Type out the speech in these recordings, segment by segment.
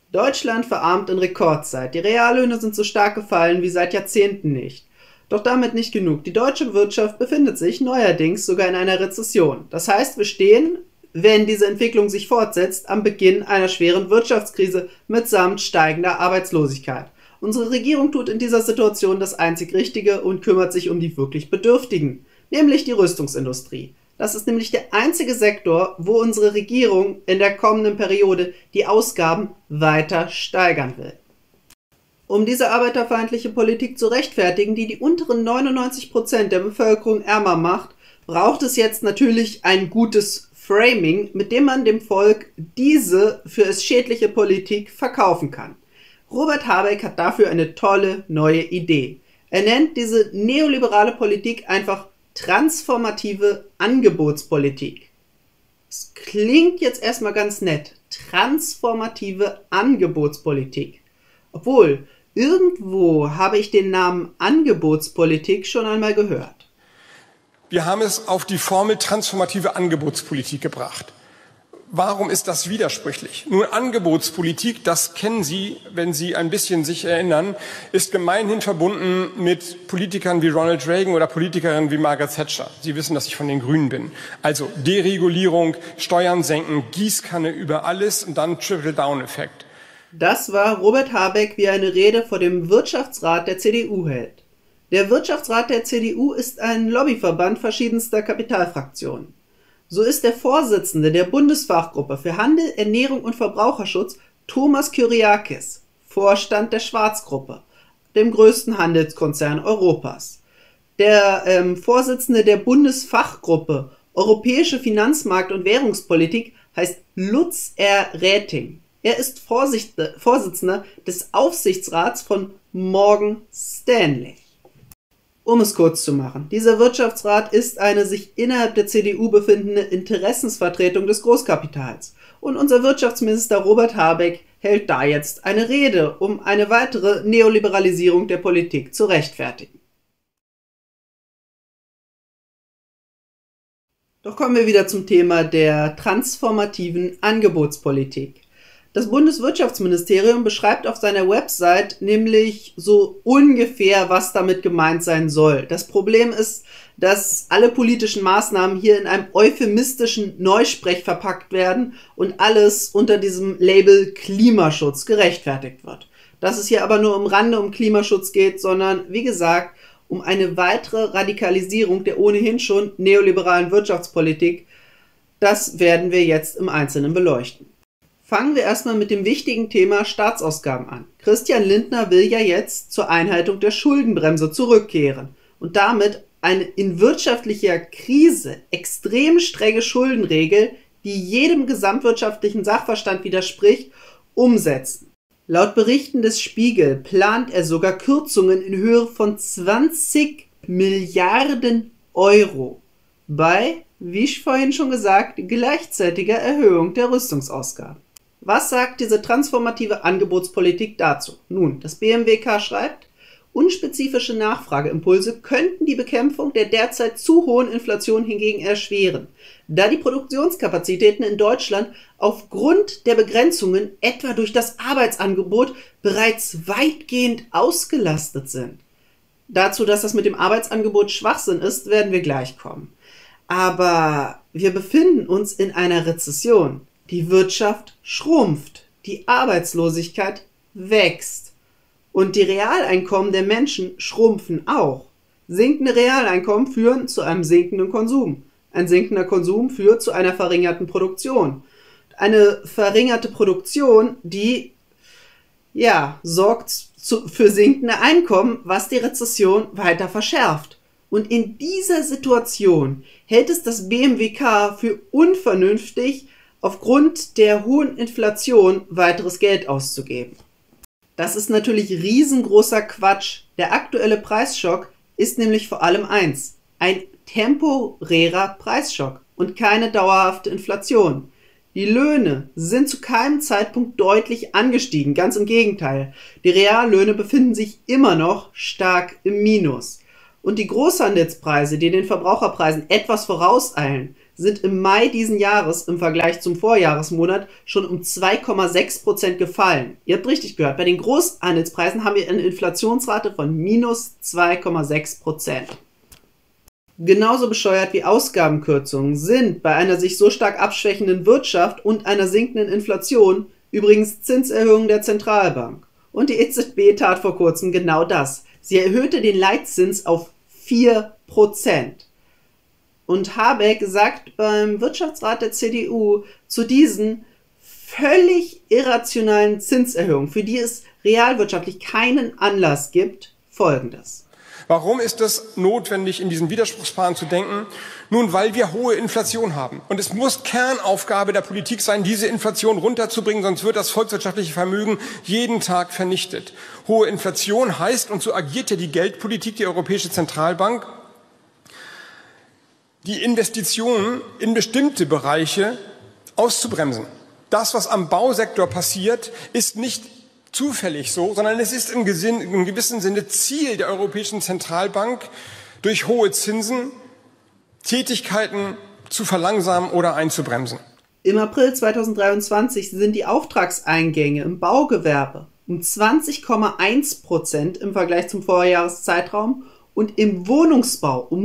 Deutschland verarmt in Rekordzeit. Die Reallöhne sind so stark gefallen wie seit Jahrzehnten nicht. Doch damit nicht genug. Die deutsche Wirtschaft befindet sich neuerdings sogar in einer Rezession. Das heißt, wir stehen, wenn diese Entwicklung sich fortsetzt, am Beginn einer schweren Wirtschaftskrise mitsamt steigender Arbeitslosigkeit. Unsere Regierung tut in dieser Situation das einzig Richtige und kümmert sich um die wirklich Bedürftigen, nämlich die Rüstungsindustrie. Das ist nämlich der einzige Sektor, wo unsere Regierung in der kommenden Periode die Ausgaben weiter steigern will. Um diese arbeiterfeindliche Politik zu rechtfertigen, die die unteren 99% der Bevölkerung ärmer macht, braucht es jetzt natürlich ein gutes Framing, mit dem man dem Volk diese für es schädliche Politik verkaufen kann. Robert Habeck hat dafür eine tolle neue Idee. Er nennt diese neoliberale Politik einfach transformative Angebotspolitik. Es klingt jetzt erstmal ganz nett. Transformative Angebotspolitik. Obwohl, irgendwo habe ich den Namen Angebotspolitik schon einmal gehört. Wir haben es auf die Formel transformative Angebotspolitik gebracht. Warum ist das widersprüchlich? Nun, Angebotspolitik, das kennen Sie, wenn Sie ein bisschen sich erinnern, ist gemeinhin verbunden mit Politikern wie Ronald Reagan oder Politikerinnen wie Margaret Thatcher. Sie wissen, dass ich von den Grünen bin. Also Deregulierung, Steuern senken, Gießkanne über alles und dann Trickle-Down-Effekt. Das war Robert Habeck, wie er eine Rede vor dem Wirtschaftsrat der CDU hält. Der Wirtschaftsrat der CDU ist ein Lobbyverband verschiedenster Kapitalfraktionen. So ist der Vorsitzende der Bundesfachgruppe für Handel, Ernährung und Verbraucherschutz Thomas Kyriakis, Vorstand der Schwarzgruppe, dem größten Handelskonzern Europas. Der Vorsitzende der Bundesfachgruppe Europäische Finanzmarkt- und Währungspolitik heißt Lutz R. Räting. Er ist Vorsitzender des Aufsichtsrats von Morgan Stanley. Um es kurz zu machen, dieser Wirtschaftsrat ist eine sich innerhalb der CDU befindende Interessensvertretung des Großkapitals. Und unser Wirtschaftsminister Robert Habeck hält da jetzt eine Rede, um eine weitere Neoliberalisierung der Politik zu rechtfertigen. Doch kommen wir wieder zum Thema der transformativen Angebotspolitik. Das Bundeswirtschaftsministerium beschreibt auf seiner Website nämlich so ungefähr, was damit gemeint sein soll. Das Problem ist, dass alle politischen Maßnahmen hier in einem euphemistischen Neusprech verpackt werden und alles unter diesem Label Klimaschutz gerechtfertigt wird. Dass es hier aber nur am Rande um Klimaschutz geht, sondern wie gesagt um eine weitere Radikalisierung der ohnehin schon neoliberalen Wirtschaftspolitik, das werden wir jetzt im Einzelnen beleuchten. Fangen wir erstmal mit dem wichtigen Thema Staatsausgaben an. Christian Lindner will ja jetzt zur Einhaltung der Schuldenbremse zurückkehren und damit eine in wirtschaftlicher Krise extrem strenge Schuldenregel, die jedem gesamtwirtschaftlichen Sachverstand widerspricht, umsetzen. Laut Berichten des Spiegel plant er sogar Kürzungen in Höhe von 20 Milliarden Euro bei, wie ich vorhin schon gesagt, gleichzeitiger Erhöhung der Rüstungsausgaben. Was sagt diese transformative Angebotspolitik dazu? Nun, das BMWK schreibt, unspezifische Nachfrageimpulse könnten die Bekämpfung der derzeit zu hohen Inflation hingegen erschweren, da die Produktionskapazitäten in Deutschland aufgrund der Begrenzungen etwa durch das Arbeitsangebot bereits weitgehend ausgelastet sind. Dazu, dass das mit dem Arbeitsangebot Schwachsinn ist, werden wir gleich kommen. Aber wir befinden uns in einer Rezession. Die Wirtschaft schrumpft, die Arbeitslosigkeit wächst und die Realeinkommen der Menschen schrumpfen auch. Sinkende Realeinkommen führen zu einem sinkenden Konsum. Ein sinkender Konsum führt zu einer verringerten Produktion. Eine verringerte Produktion, die sorgt für sinkende Einkommen, was die Rezession weiter verschärft. Und in dieser Situation hält es das BMWK für unvernünftig, aufgrund der hohen Inflation weiteres Geld auszugeben. Das ist natürlich riesengroßer Quatsch. Der aktuelle Preisschock ist nämlich vor allem eins: ein temporärer Preisschock und keine dauerhafte Inflation. Die Löhne sind zu keinem Zeitpunkt deutlich angestiegen, ganz im Gegenteil. Die Reallöhne befinden sich immer noch stark im Minus. Und die Großhandelspreise, die den Verbraucherpreisen etwas vorauseilen, sind im Mai diesen Jahres im Vergleich zum Vorjahresmonat schon um 2,6% gefallen. Ihr habt richtig gehört, bei den Großhandelspreisen haben wir eine Inflationsrate von minus 2,6%. Genauso bescheuert wie Ausgabenkürzungen sind bei einer sich so stark abschwächenden Wirtschaft und einer sinkenden Inflation übrigens Zinserhöhungen der Zentralbank. Und die EZB tat vor kurzem genau das. Sie erhöhte den Leitzins auf 4%. Und Habeck sagt beim Wirtschaftsrat der CDU zu diesen völlig irrationalen Zinserhöhungen, für die es realwirtschaftlich keinen Anlass gibt, Folgendes. Warum ist es notwendig, in diesen Widerspruchspaaren zu denken? Nun, weil wir hohe Inflation haben. Und es muss Kernaufgabe der Politik sein, diese Inflation runterzubringen, sonst wird das volkswirtschaftliche Vermögen jeden Tag vernichtet. Hohe Inflation heißt, und so agiert ja die Geldpolitik, die Europäische Zentralbank, die Investitionen in bestimmte Bereiche auszubremsen. Das, was am Bausektor passiert, ist nicht zufällig so, sondern es ist im gewissen Sinne Ziel der Europäischen Zentralbank, durch hohe Zinsen Tätigkeiten zu verlangsamen oder einzubremsen. Im April 2023 sind die Auftragseingänge im Baugewerbe um 20,1% im Vergleich zum Vorjahreszeitraum und im Wohnungsbau um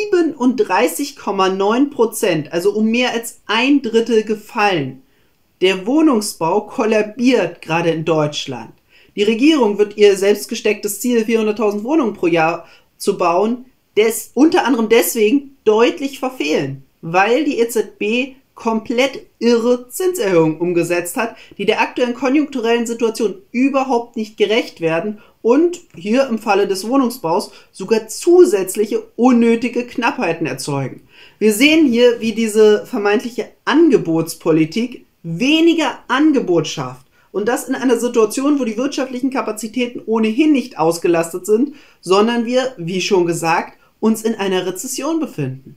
37,9%, also um mehr als 1/3 gefallen. Der Wohnungsbau kollabiert gerade in Deutschland. Die Regierung wird ihr selbst gestecktes Ziel, 400.000 Wohnungen pro Jahr zu bauen, unter anderem deswegen deutlich verfehlen, weil die EZB komplett irre Zinserhöhungen umgesetzt hat, die der aktuellen konjunkturellen Situation überhaupt nicht gerecht werden und hier im Falle des Wohnungsbaus sogar zusätzliche unnötige Knappheiten erzeugen. Wir sehen hier, wie diese vermeintliche Angebotspolitik weniger Angebot schafft. Und das in einer Situation, wo die wirtschaftlichen Kapazitäten ohnehin nicht ausgelastet sind, sondern wir, wie schon gesagt, uns in einer Rezession befinden.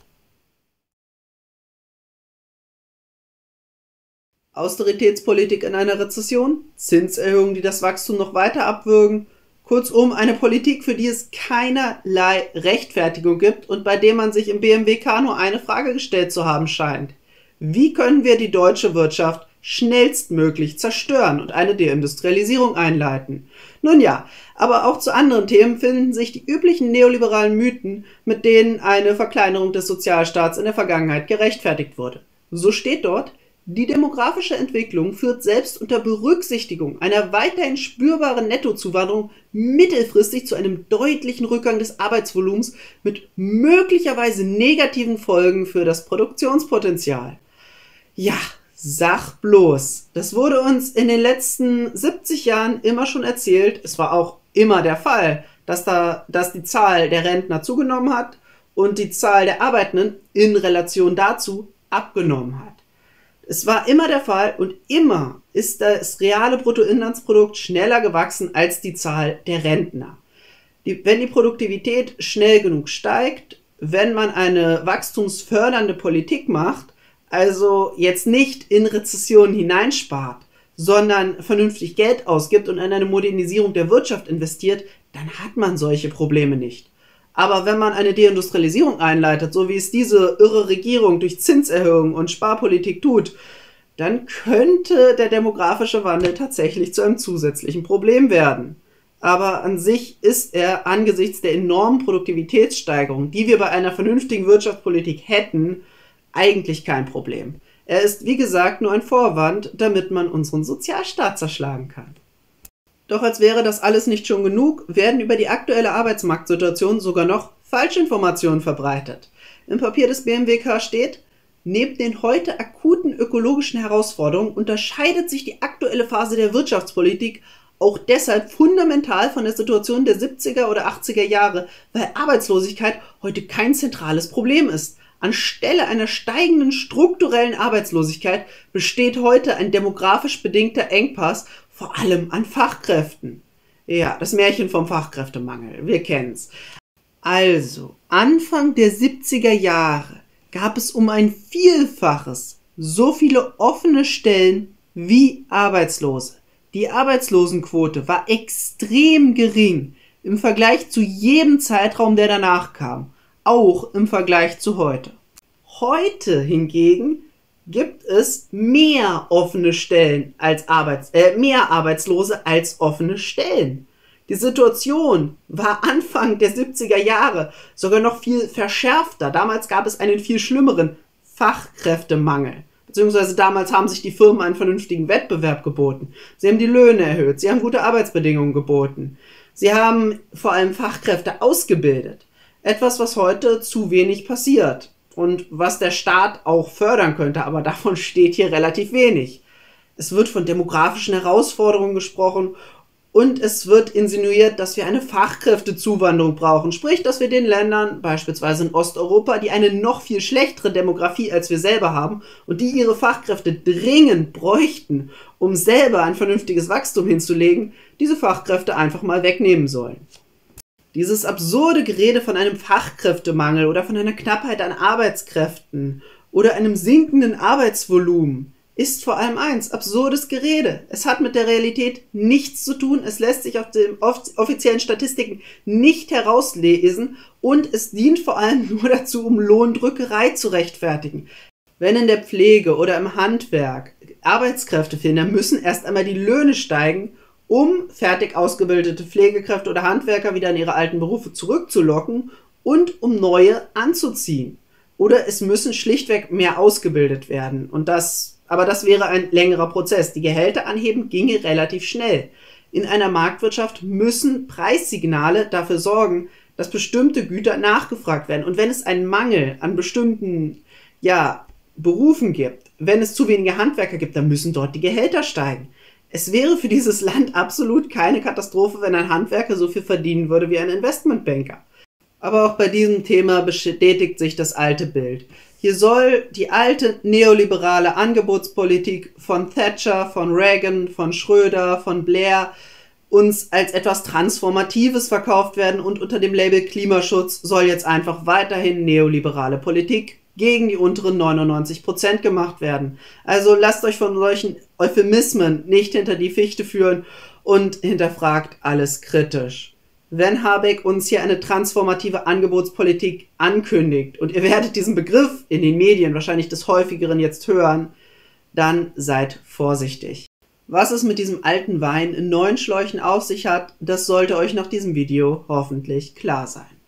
Austeritätspolitik in einer Rezession, Zinserhöhungen, die das Wachstum noch weiter abwürgen, kurzum eine Politik, für die es keinerlei Rechtfertigung gibt und bei der man sich im BMWK nur eine Frage gestellt zu haben scheint. Wie können wir die deutsche Wirtschaft schnellstmöglich zerstören und eine Deindustrialisierung einleiten? Nun ja, aber auch zu anderen Themen finden sich die üblichen neoliberalen Mythen, mit denen eine Verkleinerung des Sozialstaats in der Vergangenheit gerechtfertigt wurde. So steht dort: Die demografische Entwicklung führt selbst unter Berücksichtigung einer weiterhin spürbaren Nettozuwanderung mittelfristig zu einem deutlichen Rückgang des Arbeitsvolumens mit möglicherweise negativen Folgen für das Produktionspotenzial. Ja, sag bloß. Das wurde uns in den letzten 70 Jahren immer schon erzählt. Es war auch immer der Fall, dass die Zahl der Rentner zugenommen hat und die Zahl der Arbeitenden in Relation dazu abgenommen hat. Es war immer der Fall und immer ist das reale Bruttoinlandsprodukt schneller gewachsen als die Zahl der Rentner. Wenn die Produktivität schnell genug steigt, wenn man eine wachstumsfördernde Politik macht, also jetzt nicht in Rezessionen hineinspart, sondern vernünftig Geld ausgibt und in eine Modernisierung der Wirtschaft investiert, dann hat man solche Probleme nicht. Aber wenn man eine Deindustrialisierung einleitet, so wie es diese irre Regierung durch Zinserhöhungen und Sparpolitik tut, dann könnte der demografische Wandel tatsächlich zu einem zusätzlichen Problem werden. Aber an sich ist er angesichts der enormen Produktivitätssteigerung, die wir bei einer vernünftigen Wirtschaftspolitik hätten, eigentlich kein Problem. Er ist, wie gesagt, nur ein Vorwand, damit man unseren Sozialstaat zerschlagen kann. Doch als wäre das alles nicht schon genug, werden über die aktuelle Arbeitsmarktsituation sogar noch Falschinformationen verbreitet. Im Papier des BMWK steht: Neben den heute akuten ökologischen Herausforderungen unterscheidet sich die aktuelle Phase der Wirtschaftspolitik auch deshalb fundamental von der Situation der 70er oder 80er Jahre, weil Arbeitslosigkeit heute kein zentrales Problem ist. Anstelle einer steigenden strukturellen Arbeitslosigkeit besteht heute ein demografisch bedingter Engpass, vor allem an Fachkräften. Ja, das Märchen vom Fachkräftemangel, wir kennen's. Also, Anfang der 70er Jahre gab es um ein Vielfaches so viele offene Stellen wie Arbeitslose. Die Arbeitslosenquote war extrem gering im Vergleich zu jedem Zeitraum, der danach kam. Auch im Vergleich zu heute. Heute hingegen gibt es mehr offene Stellen als mehr Arbeitslose als offene Stellen. Die Situation war Anfang der 70er Jahre sogar noch viel verschärfter. Damals gab es einen viel schlimmeren Fachkräftemangel. Beziehungsweise damals haben sich die Firmen einen vernünftigen Wettbewerb geboten. Sie haben die Löhne erhöht, sie haben gute Arbeitsbedingungen geboten. Sie haben vor allem Fachkräfte ausgebildet. Etwas, was heute zu wenig passiert. Und was der Staat auch fördern könnte, aber davon steht hier relativ wenig. Es wird von demografischen Herausforderungen gesprochen und es wird insinuiert, dass wir eine Fachkräftezuwanderung brauchen. Sprich, dass wir den Ländern, beispielsweise in Osteuropa, die eine noch viel schlechtere Demografie als wir selber haben und die ihre Fachkräfte dringend bräuchten, um selber ein vernünftiges Wachstum hinzulegen, diese Fachkräfte einfach mal wegnehmen sollen. Dieses absurde Gerede von einem Fachkräftemangel oder von einer Knappheit an Arbeitskräften oder einem sinkenden Arbeitsvolumen ist vor allem eins, absurdes Gerede. Es hat mit der Realität nichts zu tun, es lässt sich auf den offiziellen Statistiken nicht herauslesen und es dient vor allem nur dazu, um Lohndrückerei zu rechtfertigen. Wenn in der Pflege oder im Handwerk Arbeitskräfte fehlen, dann müssen erst einmal die Löhne steigen, um fertig ausgebildete Pflegekräfte oder Handwerker wieder in ihre alten Berufe zurückzulocken und um neue anzuziehen. Oder es müssen schlichtweg mehr ausgebildet werden. Aber das wäre ein längerer Prozess. Die Gehälter anheben ginge relativ schnell. In einer Marktwirtschaft müssen Preissignale dafür sorgen, dass bestimmte Güter nachgefragt werden. Und wenn es einen Mangel an bestimmten Berufen gibt, wenn es zu wenige Handwerker gibt, dann müssen dort die Gehälter steigen. Es wäre für dieses Land absolut keine Katastrophe, wenn ein Handwerker so viel verdienen würde wie ein Investmentbanker. Aber auch bei diesem Thema bestätigt sich das alte Bild. Hier soll die alte neoliberale Angebotspolitik von Thatcher, von Reagan, von Schröder, von Blair uns als etwas Transformatives verkauft werden und unter dem Label Klimaschutz soll jetzt einfach weiterhin neoliberale Politik gegen die unteren 99% gemacht werden. Also lasst euch von solchen Euphemismen nicht hinter die Fichte führen und hinterfragt alles kritisch. Wenn Habeck uns hier eine transformative Angebotspolitik ankündigt und ihr werdet diesen Begriff in den Medien wahrscheinlich des Häufigeren jetzt hören, dann seid vorsichtig. Was es mit diesem alten Wein in neuen Schläuchen auf sich hat, das sollte euch nach diesem Video hoffentlich klar sein.